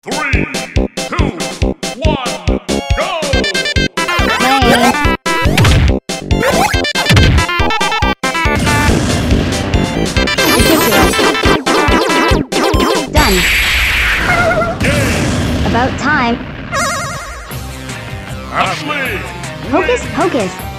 3, 2, 1, go! Play. Ridiculous. Done. Game! About time. Ashley! Hocus pocus.